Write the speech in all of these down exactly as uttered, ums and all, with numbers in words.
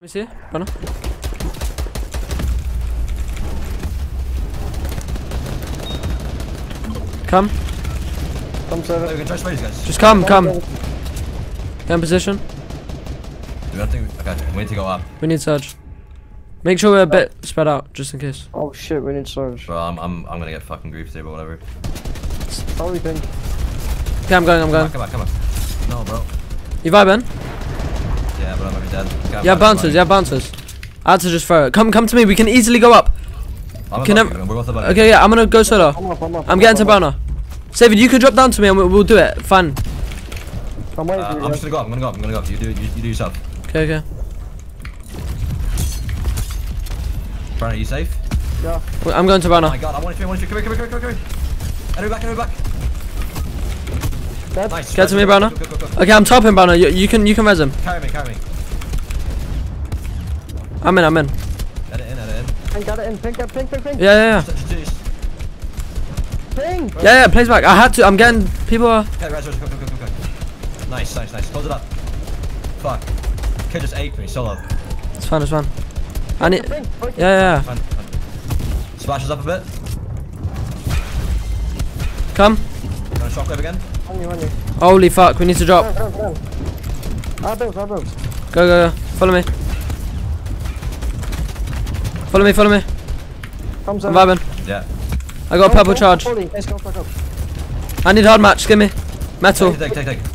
me see, Brother. Come. Come seven. We can try to spray these guys. Just come, come. Get in position. Do we have to? Okay, we need to go up. We need surge. Make sure we're a bit spread out, just in case. Oh shit, we need surge. Bro, I'm I'm I'm gonna get fucking grief here, but whatever. Probably Pinq. Okay, I'm going, I'm going. Come back, come back, come back. No, bro. You vibing? Yeah, but I'm already dead. Okay, Yeah, bouncers, yeah, bouncers. I had to just throw it. Come, come to me. We can easily go up. I'm Can above I- you, we're both above you. Okay, yeah, I'm gonna go solo. I'm up, I'm up. I'm getting to up, I'm Browner. Savid, you can drop down to me and we'll, we'll do it. Fine. up. I'm waiting Uh, for you. I'm guys. just gonna go up. I'm gonna go up. I'm gonna go up. You do you, you do yourself. Okay, okay. Brandon, are you safe? Yeah. Wait, I'm going to Oh my Browner. god, I want you, I want you. Come here, come here, come here, come here. Enemy back, enemy back. Dead. Nice. Get to me, Go, Browner. go, go, go, go. Okay, I'm topping Browner. You, you can, you can res him. Carry me, carry me. I'm in, I'm in. Edit in, edit in. Pinq, got it in. Pinq, got Pinq, Pinq, Pinq. Yeah, yeah, yeah. Just, just, just. Pinq. Yeah, yeah, plays back. I had to. I'm getting people. Are... Okay, res, res, go, go, go, go, go. Nice, nice, nice. Close it up. Fuck. Kid just ate me, solo. It's fine, it's fine. I need. Pinq, Pinq. Yeah, yeah, Fine, fine. Splashes up a bit. yeah. Come. Gonna shockwave again. On you, on you. Holy fuck, we need to drop. Down, down, down. Ah, bounce, ah, bounce. Go, go, go. Follow me. Follow me, follow me. Come I'm seven. vibing. Yeah. I got a purple charge. Let's go, fuck up. I need hard match. Give me. Metal. Take, take, take, take.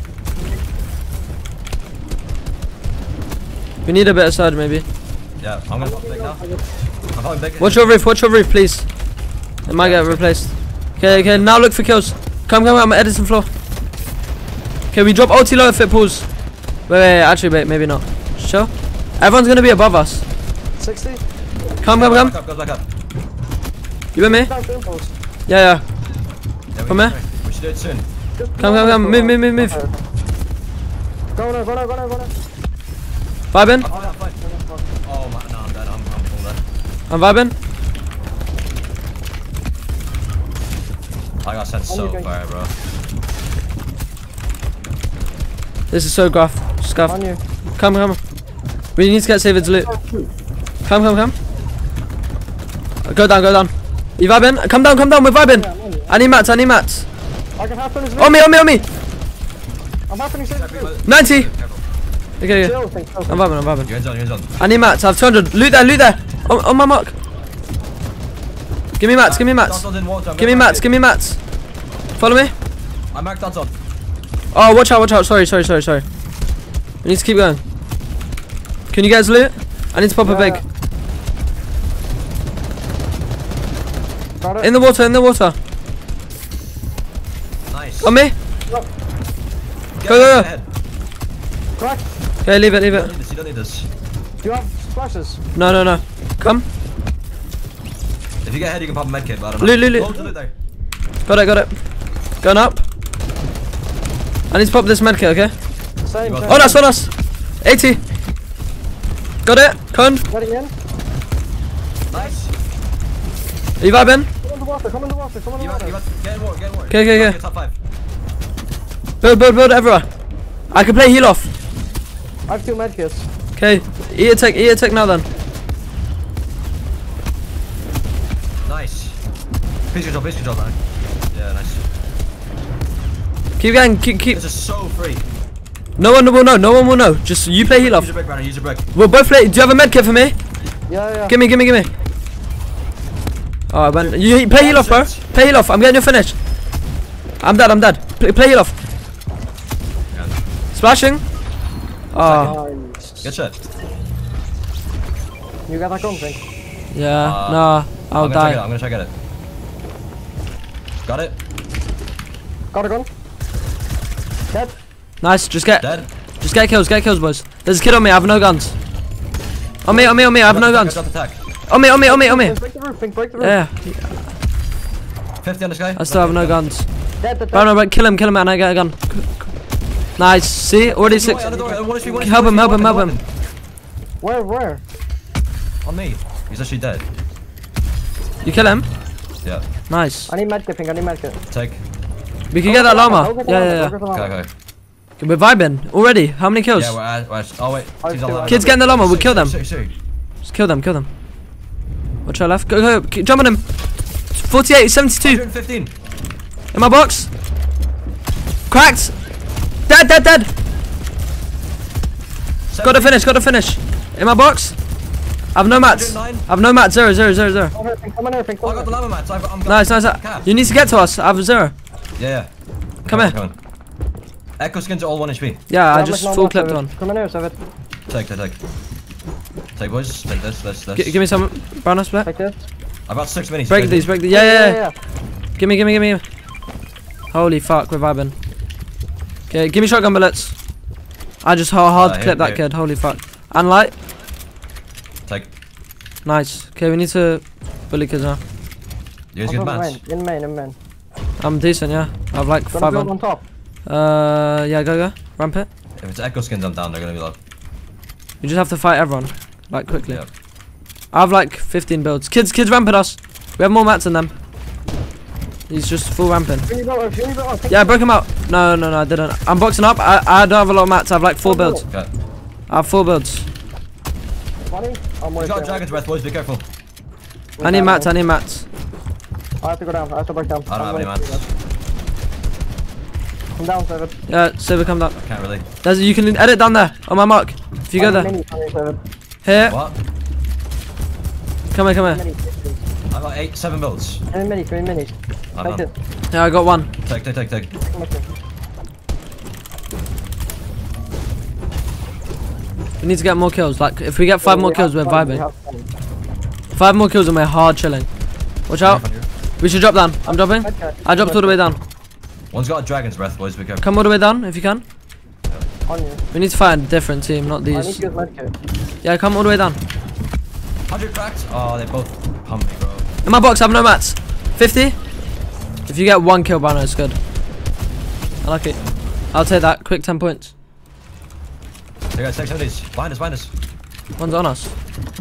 We need a bit of surge, maybe. Yeah, I'm gonna pop big now. I'm popping big. Watch your roof, watch your roof, please. It might get replaced. Okay, okay, now look for kills. Come, come, come, Edison floor. Okay, we drop ulti low if it pulls. Wait, wait, wait, actually, wait, maybe not. Chill. Everyone's gonna be above us. sixty. Come, come, Back come. up, goes back up. You with me? Down, down, post. Yeah, yeah. Yeah, we Come can- here. We should do it soon. Just Come, come, come. Move, move, move, move. Go now, go now, go now, go now. Vibing? Oh, yeah, fine. Oh, man, no, I'm dead. I'm, I'm full dead. I'm vibing. I got sent so Okay. far, bro. This is so gruff. Scuff. On you. Come, come. We need to get Savid's loot. Come, come, come. Go down, go down. You vibing? Come down, come down. We're vibing. Yeah, I'm on you. I need mats, I need mats. I can happen as On me, on me, on me. I'm happening safe. ninety. Careful. Okay, okay. Chill, Pinq, chill. I'm vibing, I'm vibing. You're in zone, you're in zone. I need mats. I have two hundred. Loot there, loot there. On, on my mark. Give me mats, give me mats. Donald's in water, I'm Give me gonna mats, mark give me mats. Follow me. it. I marked Donald. Oh, watch out, watch out. Sorry, sorry, sorry, sorry. We need to keep going. Can you guys loot? I need to pop a Yeah. big. Got it. In the water, in the water. Nice. On me. Get Go, ahead, go, go. get ahead. Crack. Okay, leave it, leave You it. don't need this, you don't need this. Do you have splashes? No, no, no. Come. If you get ahead, you can pop a medkit, but I don't know. Loot, loot, loot. Loads of loot there. Got it, got it. Going up. I need to pop this medkit, okay? Same, You same. got- On us, on us. eighty. Got it. Cone. Getting in. Nice. Are you vibing? Come in the water, come in the water, come in the You want, you water. want, get in water, get in water. Okay, okay, Top okay. Top five. Build, build, build everywhere. I can play heal off. I have two medkits. Okay. Eat a tick, eat a tick now then. Nice. Base control, base control, man. Yeah, nice. Keep going, keep, keep. This is so free. No one will know, no one will know. Just you play heal off. Use your brick, Brandon, use your brick. We'll both play. Do you have a medkit for me? Yeah, yeah. Gimme, gimme, gimme. Oh, I went. You play heal off, bro. Play heal off. I'm getting your finish. I'm dead, I'm dead. Play, play heal off. Yeah. Splashing. Oh, Nice. Good shit. You got that gun, Pinq? yeah. Uh, Nah, I'll I'm gonna try get it, die. I'm gonna try get it. Got it? Got a gun? Dead? Nice. Just get, Dead? just get kills, get kills, boys. There's a kid on me. I have no guns. On me, on me, on me. I have no guns. Got the attack. On me, on me, on me, on me. Break the roof, Pinq, break the roof. Yeah. fifty on this guy. I still have no guns. Dead, dead, Bro, dead. no, bro, kill him, kill him, and I get a gun. Nice. See, already six. On the door, one H P, one H P, Help him, one help him, weapon, help him. Where, where? On me. He's actually dead. You kill him. Yeah. Nice. I need medkit, Pinq, I need medkit. Take. We can get that llama. Go get the Yeah, llama, yeah, go yeah. get the llama. Okay, okay. We're vibing already. How many kills? Yeah, we're at, we're at, oh wait. Team's on Kids get in the llama. We'll kill them. Sorry, sorry. Just kill them. Kill them. Watch our left. Go, go. Keep, jump on him. forty-eight, seventy-two. one fifteen. In my box. Cracked. Dead, dead, dead. Got to finish. Got to finish. In my box. I've no mats. I've no mats. Zero, zero, zero, zero. Come here, Pinq, come on here, Pinq, Oh, I come got the here. llama mats. I've, I'm Nice, nice. nice. You need to get to us. I have zero. Yeah, yeah. Come Okay, here. I'm coming. Echo skins are all one H P. Yeah, I Have just like no full more, clipped Seven. one. Come on here, Seven. Take, take, take. Take, boys. Take this, this, this. G give me some brown split. Take this. I've got six minis. Break Take these. it. Break these. Yeah, yeah, yeah. Give me, give me, give me. Holy fuck, we're vibing. Okay, give me shotgun bullets. I just hard, hard Uh, here, clip that here. kid. Holy fuck. And light. Take. Nice. Okay, we need to bully kids now. You guys get mats? In main, in main. I'm decent, yeah. I have like Gonna five build on. on top. Uh, yeah, go, go. Ramp it. If it's echo skins, I'm down. They're gonna be low. You just have to fight everyone, like quickly. Yeah. I have like fifteen builds. Kids, kids ramping us. We have more mats than them. He's just full ramping. Finish build, finish build, Pinq. Yeah, I broke him out. No, no, no, I didn't. I'm boxing up. I, I don't have a lot of mats. I have like four builds. Okay. I have four builds. Funny? I'm He's waiting. got dragon's breath, boys. Be careful. I need mats. I need mats. I have to go down. I have to break down. I don't have any mats. I'm down, Seven. Yeah, Silver, come down. Can't really. There's, you can edit down there on my mark. If you go there. Mini, mini, Seven. Here. What? Come here, come here. Mini, mini. I've got eight, seven builds. Three minis, three minis. I'm Take done. it. Yeah, I got one. Take, take, take, take. Come on, We need to get more kills. Like, if we get five We more have kills, we're fun, we vibing. have fun. Five more kills and we're hard chilling. Watch out. We should drop down. I'm dropping. Okay. I dropped all the way down. One's got a dragon's breath, boys. Be careful. Come all the way down if you can. On you. We need to find a different team, not I need these. to use medkit. Yeah, come all the way down. one hundred cracked. Oh, they both pump me, bro. In my box, I have no mats. fifty. If you get one kill, Brano, it's good. I like it. I'll take that. Quick ten points. They got six of these. Behind us, behind us. One's on us.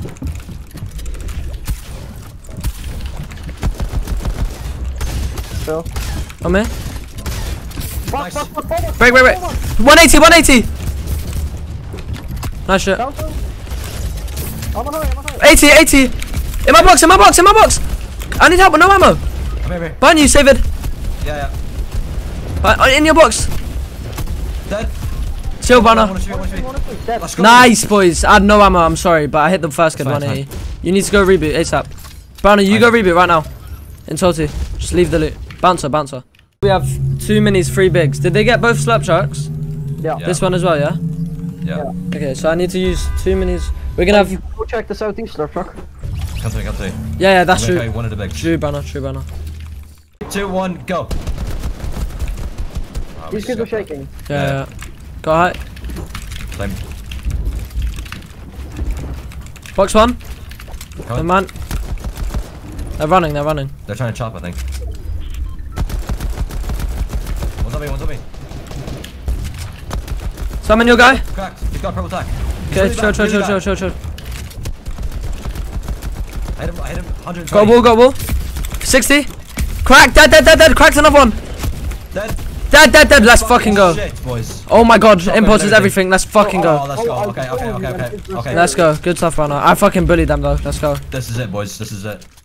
Still. On me. Fuck, Nice. fuck, fuck, fuck. Break, break, break. one eighty, one eighty. Nice shot. Down, down. I'm on high, I'm on high. eighty, eighty. In my box, in my box, in my box. I need help, but no ammo. Come here, here. Behind you, save it. Yeah, Uh, in your box. yeah. Dead. Chill, I Brano. wanna shoot, I wanna shoot. Honestly, dead. Let's go. Nice, boys. I had no ammo, I'm sorry, but I hit the first kid Fine, one eighty. You need to go reboot ASAP. Brano, you go reboot right now. In Toti. Just leave the loot. Bouncer, bouncer. We have two minis, three bigs. Did they get both slurp sharks? Yeah. Yeah. This one as well, yeah? Yeah. Okay, so I need to use two minis. We're gonna have. Go check the southeast slurp truck. Come to me, come to me. Yeah, yeah, that's I'm gonna true. carry one of the bigs. True, Brano, true, Brano. Two, one, go. Oh, we These kids are suck, man. shaking. Yeah, Yeah. yeah. Go high. Same. Box one. Come Good on. man. They're running, they're running. They're trying to chop, I think. One's on me, one's on me. Summon your guy. Cracked. He's got purple attack. He's Okay, really chill, bad, chill, really chill, bad. chill, chill, chill. I hit him, I hit him. one hundred Got a twenty. wall, got a wall. sixty. Crack, dead, dead, dead, dead. Cracked another one. Dead. Dead, dead, dead. Let's fucking go. Shit, boys. Oh my god, Shotgun impulse is everything. everything. Let's fucking Oh, go. let's go. Okay, okay, okay, okay. Okay. Let's go. Good stuff, Brano. I fucking bullied them though. Let's go. This is it, boys. This is it.